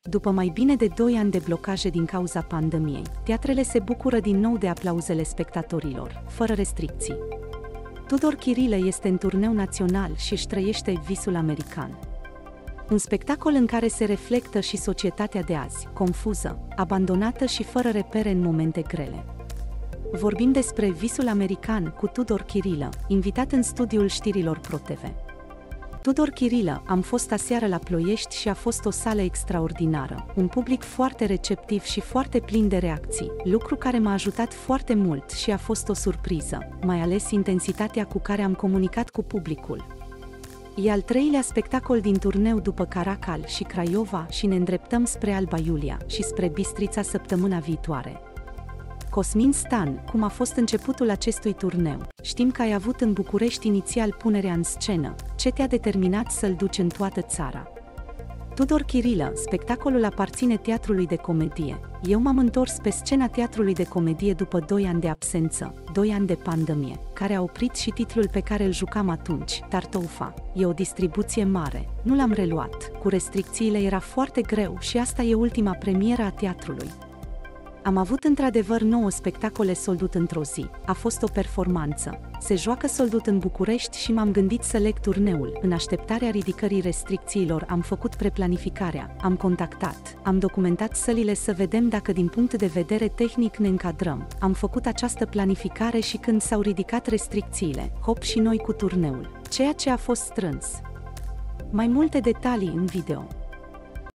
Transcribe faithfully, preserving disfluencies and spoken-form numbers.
După mai bine de doi ani de blocaje din cauza pandemiei, teatrele se bucură din nou de aplauzele spectatorilor, fără restricții. Tudor Chirilă este în turneu național și își trăiește visul american. Un spectacol în care se reflectă și societatea de azi, confuză, abandonată și fără repere în momente grele. Vorbim despre Visul american cu Tudor Chirilă, invitat în studiul știrilor ProTV. Tudor Chirilă, am fost aseară la Ploiești și a fost o sală extraordinară, un public foarte receptiv și foarte plin de reacții, lucru care m-a ajutat foarte mult și a fost o surpriză, mai ales intensitatea cu care am comunicat cu publicul. E al treilea spectacol din turneu după Caracal și Craiova și ne îndreptăm spre Alba Iulia și spre Bistrița săptămâna viitoare. Cosmin Stan, cum a fost începutul acestui turneu? Știm că ai avut în București inițial punerea în scenă. Ce te-a determinat să-l duci în toată țara? Tudor Chirilă, spectacolul aparține teatrului de comedie. Eu m-am întors pe scena teatrului de comedie după doi ani de absență, doi ani de pandemie, care a oprit și titlul pe care îl jucam atunci, Tartoufa. E o distribuție mare, nu l-am reluat. Cu restricțiile era foarte greu și asta e ultima premieră a teatrului. Am avut într-adevăr nouă spectacole soldut într-o zi. A fost o performanță. Se joacă soldut în București și m-am gândit să leg turneul. În așteptarea ridicării restricțiilor am făcut preplanificarea, am contactat, am documentat sălile să vedem dacă din punct de vedere tehnic ne încadrăm. Am făcut această planificare și când s-au ridicat restricțiile, hop și noi cu turneul, ceea ce a fost strâns. Mai multe detalii în video.